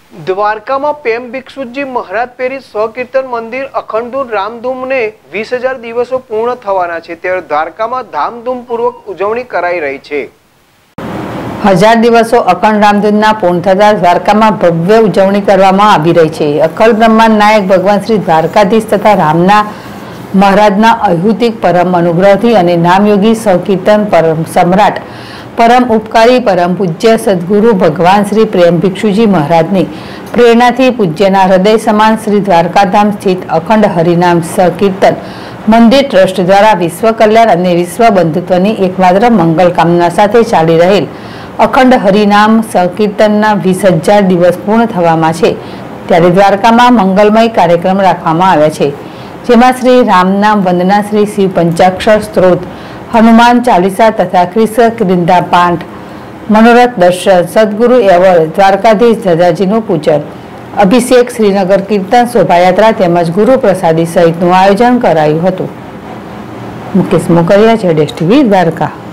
દ્વારકામાં પેમ ભિક્ષુજી મહારાજ પ્રેરિત સ્વકીર્તન મંદિર અખંડ રામધૂમને 20,000 દિવસો પૂર્ણ થવાના છે, ત્યારે દ્વારકામાં ધામધૂમપૂર્વક ઉજવણી કરાઈ રહી છે। 1000 દિવસો અખંડ રામધૂનના પૂર્ણ થતા દ્વારકામાં ભવ્ય ઉજવણી કરવામાં આવી રહી છે। અખલ બ્રહ્માંડ નાયક ભગવાન શ્રી દ્વારકાધીશ તથા રામના મહારાજના અહૈતુક પરમ અનુગ્રહથી અને નામયોગી સ્વકીર્તન પરમ સમ્રાટ परम उपकारी परम पूज्य सद्गुरु भगवान श्री प्रेम भिक्षुजी महाराजनी प्रेरणाथी पूज्यना हृदय समान श्री द्वारकाधाम स्थित अखंड हरिनाम संकीर्तन मंदिर ट्रस्ट द्वारा विश्व कल्याण और विश्व बंधुत्वनी एकमात्र मंगल कामना साथे चाली रहेल अखंड हरिनाम संकीर्तनना 20,000 दिवस पूर्ण थवामां छे, त्यारे द्वारकामां मंगलमय कार्यक्रम राखवामां आव्या छे, जेमां श्री रामनाम वंदना, श्री शिव पंचाक्षर स्त्रोत, हनुमान चालीसा तथा कृष्ण क्रिंदा पाठ, मनोरथ दर्शन, सद्गुरु एवॉर्ड, द्वारकाधीश दादाजीનું પૂજન, અભિષેક, શ્રીનગર કીર્તન શોભાયાત્રા તેમજ ગુરુ પ્રસાદી સહિતનું આયોજન કરાયું હતું। મુકેશ મોકરિયા, ZSTV દ્વારકા।